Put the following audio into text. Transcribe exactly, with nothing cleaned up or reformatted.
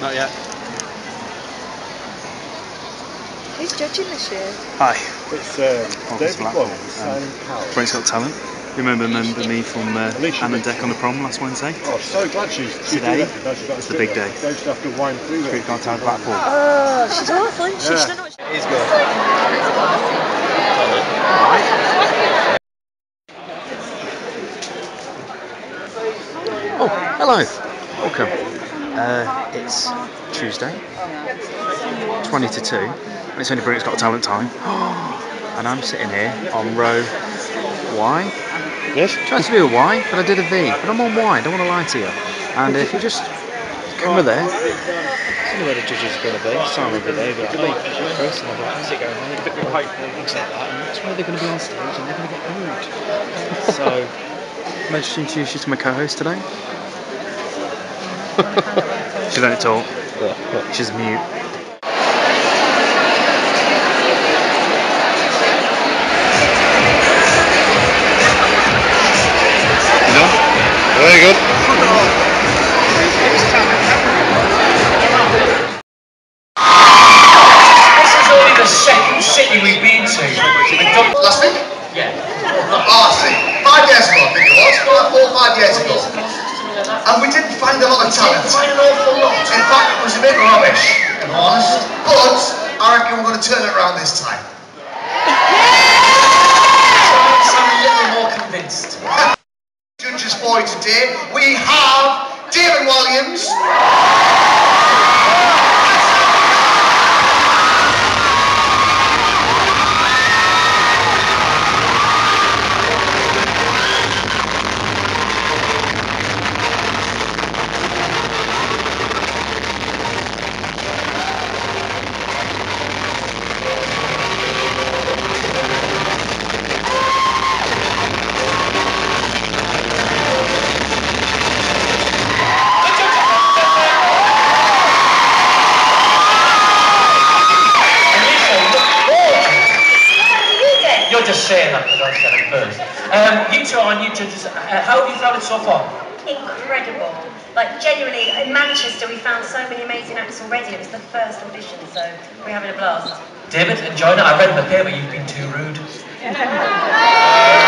Not yet. Who's judging this year? Hi. It's um, David Blackpool. Um, Brent's Got Talent. You remember, remember me from uh, Anne and Deck on the prom last Wednesday? Oh, so glad she's, she's Today, she's it's the big day. Don't have to wind through Brent's Got Talent Blackpool. Oh, she's awful, isn't she? Yeah. She don't know what she... It is good. Oh, hello. Welcome. Uh, it's Tuesday, twenty to two, and it's only Brent's Got Talent time. And I'm sitting here on row Y. Yes? Tried to do a Y, but I did a V. But I'm on Y, don't want to lie to you. And if you just come over there, I don't know where the judges are going to be. Simon will be there, but oh, Chris, and I'll be like, how's it going, mate? Things like that. And that's where they're going to be on stage, and they're going to get booed. So, can I just introduce you to my co-host today? She don't talk. She's mute. Very good. This is only the second city we've been to. Last week? Yeah. Oh, I see. Five years ago, I think it was. Four, four, five years ago. And we didn't find a lot of talent. Find an awful lot. In fact, it was a bit rubbish, if I'm honest. But I reckon we're going to turn it around this time. So I'm a little more convinced. Judges for you today, we have David Williams. You're just saying that because I said it first. Um, you two are new judges. Uh, how have you found it so far? Incredible. Like, genuinely, in Manchester we found so many amazing acts already. It was the first audition, so we're having a blast. David, enjoying it? I read in the paper you've been too rude.